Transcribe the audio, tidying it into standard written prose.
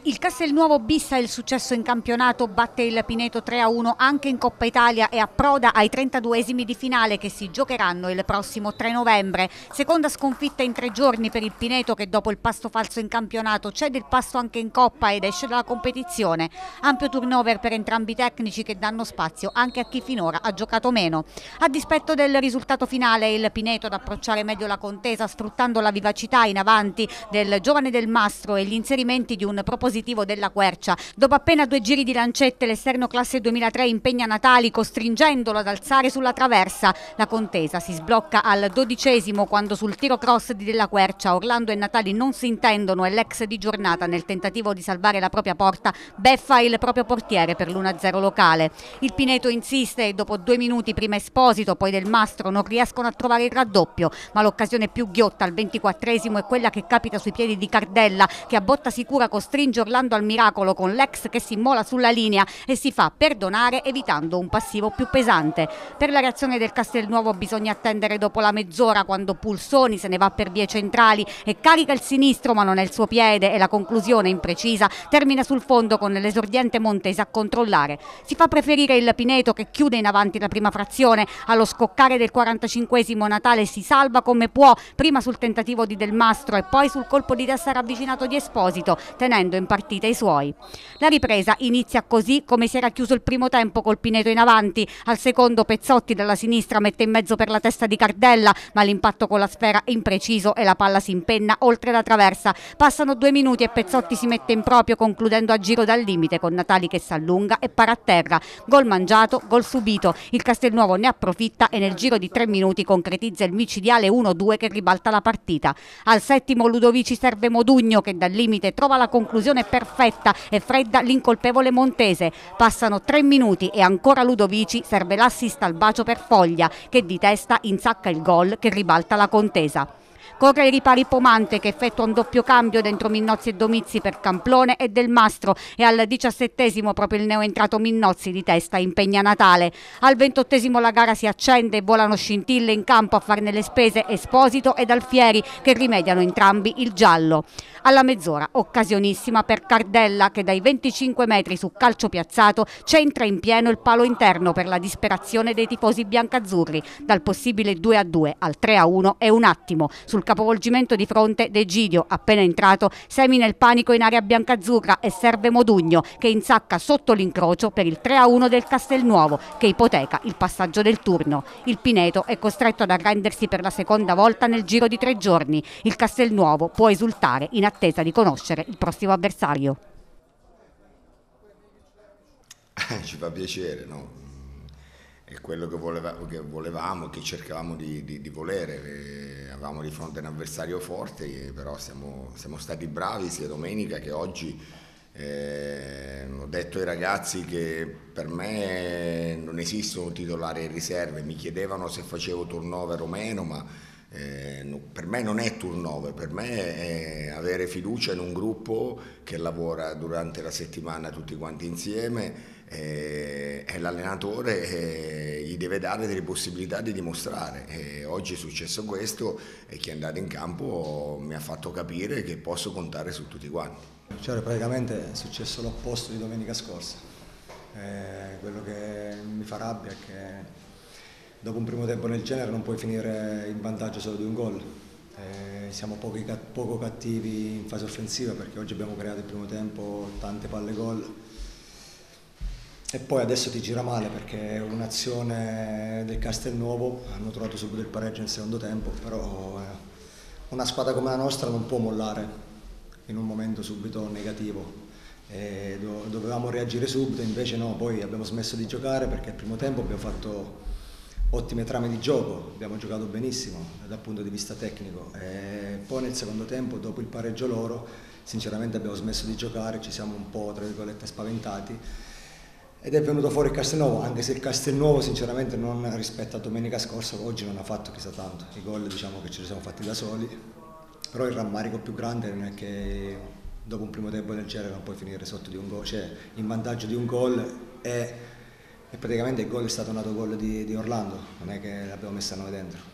Il Castelnuovo bissa il successo in campionato, batte il Pineto 3-1 anche in Coppa Italia e approda ai 32esimi di finale che si giocheranno il prossimo 3 novembre. Seconda sconfitta in 3 giorni per il Pineto che dopo il pasto falso in campionato cede il pasto anche in Coppa ed esce dalla competizione. Ampio turnover per entrambi i tecnici che danno spazio anche a chi finora ha giocato meno. A dispetto del risultato finale il Pineto ad approcciare meglio la contesa sfruttando la vivacità in avanti del giovane Del Mastro e gli inserimenti di un propositivo della Quercia. Dopo appena 2 giri di lancette l'esterno classe 2003 impegna Natali costringendolo ad alzare sulla traversa. La contesa si sblocca al 12esimo quando sul tiro cross di Della Quercia Orlando e Natali non si intendono e l'ex di giornata nel tentativo di salvare la propria porta beffa il proprio portiere per l'1-0 locale. Il Pineto insiste e dopo 2 minuti prima Esposito poi Del Mastro non riescono a trovare il raddoppio, ma l'occasione più ghiotta al 24esimo è quella che capita sui piedi di Cardella che a botta sicura costringe Orlando al miracolo con l'ex che si immola sulla linea e si fa perdonare evitando un passivo più pesante. Per la reazione del Castelnuovo bisogna attendere dopo la mezz'ora quando Pulsoni se ne va per vie centrali e carica il sinistro ma non è il suo piede e la conclusione imprecisa termina sul fondo con l'esordiente Montese a controllare. Si fa preferire il Pineto che chiude in avanti la prima frazione, allo scoccare del 45esimo Natale si salva come può, prima sul tentativo di Del Mastro e poi sul colpo di testa ravvicinato di Esposito, tenendo in partita i suoi. La ripresa inizia così come si era chiuso il primo tempo col Pineto in avanti. Al secondo Pezzotti dalla sinistra mette in mezzo per la testa di Cardella, ma l'impatto con la sfera è impreciso e la palla si impenna oltre la traversa. Passano 2 minuti e Pezzotti si mette in proprio concludendo a giro dal limite con Natali che si allunga e para a terra. Gol mangiato, gol subito. Il Castelnuovo ne approfitta e nel giro di 3 minuti concretizza il micidiale 1-2 che ribalta la partita. Al settimo Ludovici serve Modugno che dal limite trova la conclusione perfetta e fredda l'incolpevole Montese. Passano 3 minuti e ancora Ludovici serve l'assist al bacio per Foglia che di testa insacca il gol che ribalta la contesa. Corre ai ripari Pomante che effettua un doppio cambio dentro Minnozzi e Domizzi per Camplone e Del Mastro e al 17esimo proprio il neoentrato Minnozzi di testa impegna Natale. Al 28esimo la gara si accende e volano scintille in campo a farne le spese Esposito ed Alfieri che rimediano entrambi il giallo. Alla mezz'ora occasionissima per Cardella che dai 25 metri su calcio piazzato centra in pieno il palo interno per la disperazione dei tifosi biancazzurri. Dal possibile 2-2 al 3-1 è un attimo. Sul capovolgimento di fronte De Gidio, appena entrato, semina il panico in area biancazzurra e serve Modugno che insacca sotto l'incrocio per il 3-1 del Castelnuovo che ipoteca il passaggio del turno. Il Pineto è costretto ad arrendersi per la seconda volta nel giro di 3 giorni. Il Castelnuovo può esultare in attesa di conoscere il prossimo avversario. Ci fa piacere, no? È quello che volevamo, che cercavamo di volere. Avevamo di fronte un avversario forte, però siamo stati bravi sia domenica che oggi. Ho detto ai ragazzi che per me non esistono titolari e riserve, mi chiedevano se facevo turnover o meno, ma per me non è turnover, per me è avere fiducia in un gruppo che lavora durante la settimana tutti quanti insieme e l'allenatore gli deve dare delle possibilità di dimostrare. Oggi è successo questo e chi è andato in campo mi ha fatto capire che posso contare su tutti quanti. Cioè, praticamente è successo l'opposto di domenica scorsa. Quello che mi fa rabbia è che dopo un primo tempo nel genere non puoi finire in vantaggio solo di un gol. Siamo poco cattivi in fase offensiva perché oggi abbiamo creato il primo tempo tante palle gol e poi adesso ti gira male perché un'azione del Castelnuovo hanno trovato subito il pareggio nel secondo tempo, però una squadra come la nostra non può mollare in un momento subito negativo. Dovevamo reagire subito, invece no, poi abbiamo smesso di giocare perché al primo tempo abbiamo fatto ottime trame di gioco, abbiamo giocato benissimo dal punto di vista tecnico e poi nel secondo tempo, dopo il pareggio loro, sinceramente abbiamo smesso di giocare, ci siamo un po' tra virgolette spaventati ed è venuto fuori il Castelnuovo, anche se il Castelnuovo sinceramente non rispetto a domenica scorsa, oggi non ha fatto chissà tanto, i gol diciamo che ce li siamo fatti da soli, però il rammarico più grande non è che dopo un primo tempo del genere non puoi finire sotto di un gol, cioè in vantaggio di un gol e praticamente il gol è stato un autogol di Orlando, non è che l'abbiamo messa noi dentro.